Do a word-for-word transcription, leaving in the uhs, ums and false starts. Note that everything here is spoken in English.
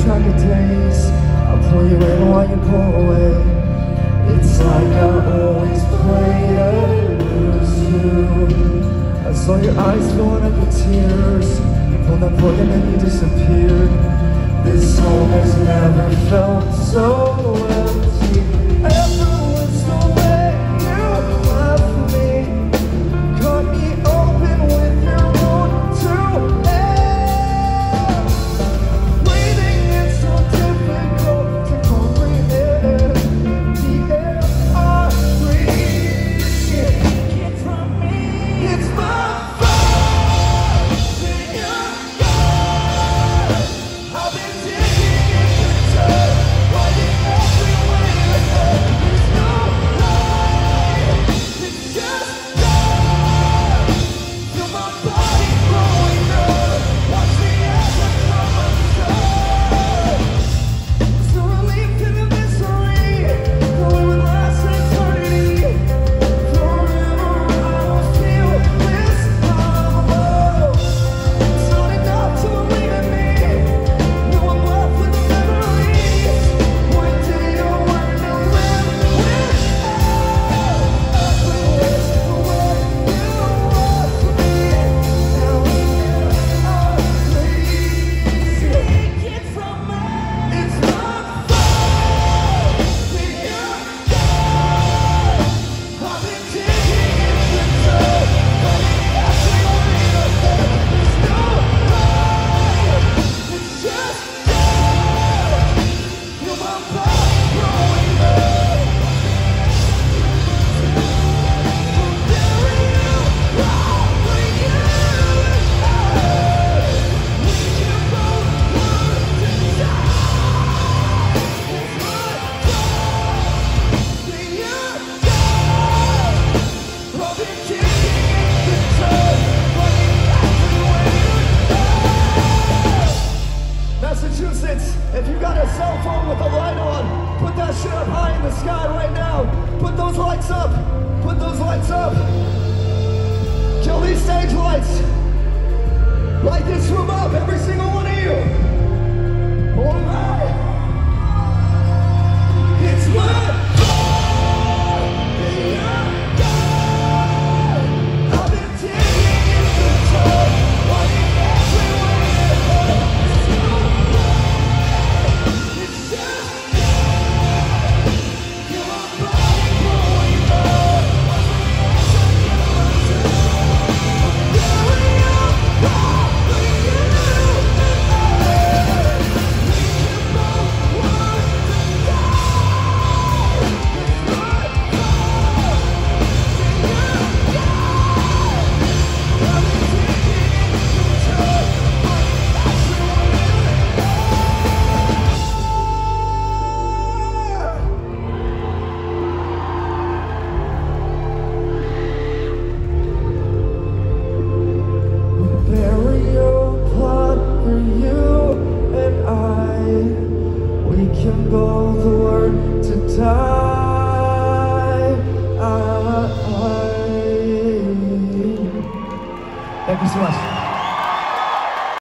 track of days. I'll pull you in while you pull away. It's like I always play to lose you. I saw your eyes filling up with tears. You pulled that plug and then you disappeared. This home has never felt so empty. Ever was the way you left me. Cut me open with your wound to air. Breathing is so difficult to comprehend. The air I breathe, take it from me. It's my fault that you're gone. I've been digging in the dirt, writing every way I can. There's no lie, it's just love. Feel my body growing up, watch me as I come undone. So relieved in the misery, though it would last an eternity. Forever I will feel this hollow. It's not enough to believe in me. No, I'm left with the memories. One day I'll learn to live without. Ever was the way you left me. Now I please take it from me. It's my fault that you're gone. I've been digging in the dirt, writing every way I can. There's no lie, it's just love. Feel my body growing up. I'll bury you, I'll bring you out. We can both learn to die. It's my fault that you're gone. I've been digging in the dirt, writing every way I can. Massachusetts, if you got a cell phone with a light on, put that shit up high in the sky right now. Put those lights up. Put those lights up. Kill these stage lights. Light this room up, every single one of you. All right. It's my fault that you're gone. I've been digging in the dirt, writing every way I can. There's no lie, it's just love. Feel my body growing up. Watch me as I come undone. I'll bury you, I'll bring you out. We can both learn to die. It's my fault that you're gone. I've been digging in the dirt, writing every way I can. Burial plot for you and I. We can both learn to die. I- Thank you so much.